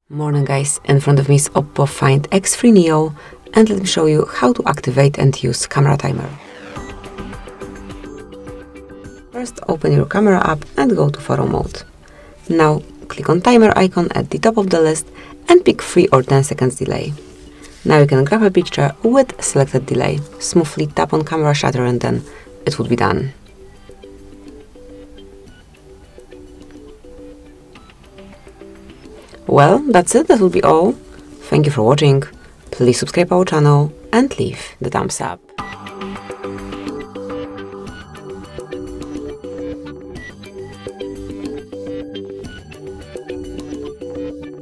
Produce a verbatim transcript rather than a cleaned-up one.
Morning guys, in front of me is Oppo Find X three Neo and let me show you how to activate and use camera timer. First open your camera app and go to photo mode. Now click on timer icon at the top of the list and pick three or ten seconds delay. Now you can grab a picture with selected delay. Smoothly tap on camera shutter and then it would be done. Well, that's it, that will be all. Thank you for watching. Please subscribe our channel and leave the thumbs up.